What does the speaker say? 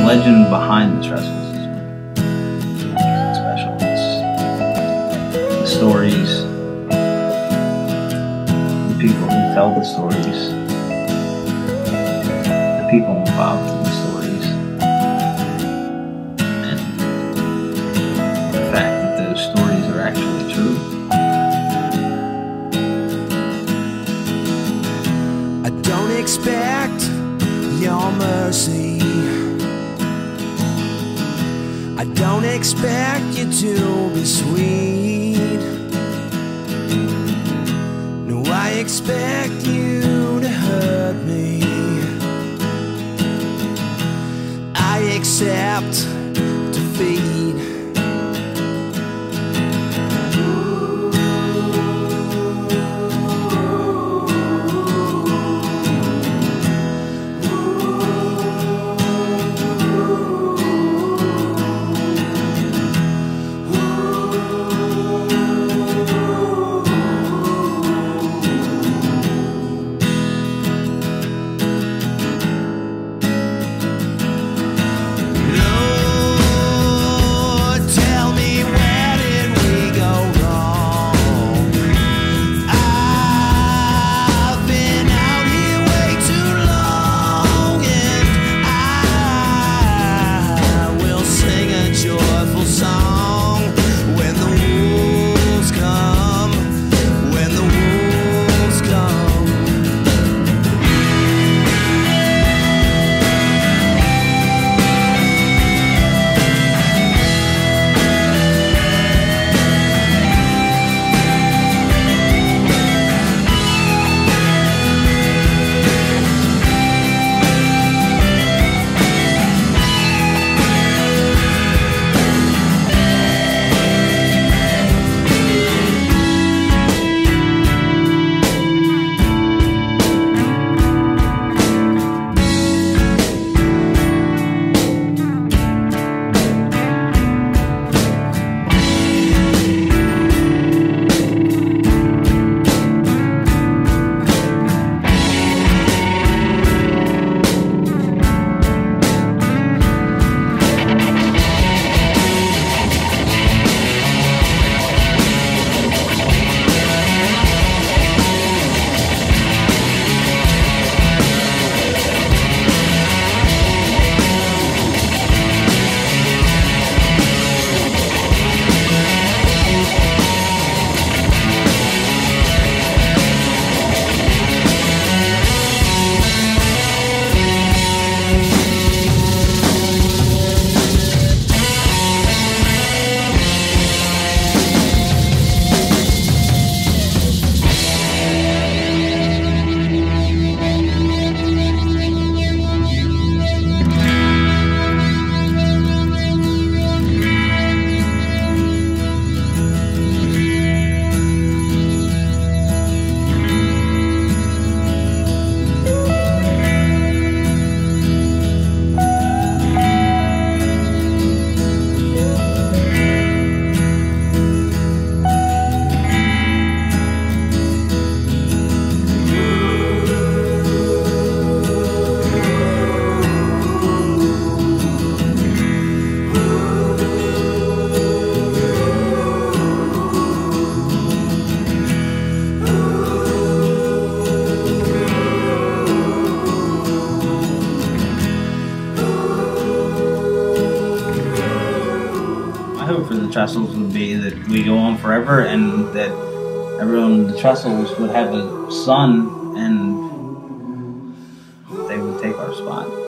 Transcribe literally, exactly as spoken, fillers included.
legend behind the Tressels is what makes it special. It's the stories, the people who tell the stories, the people involved in the stories, and the fact that those stories are actually true. I don't expect your mercy. I don't expect you to be sweet. No, I expect you to hurt me. I accept defeat. hope for the Tressels would be that we go on forever and that everyone, the Tressels, would have a son and they would take our spot.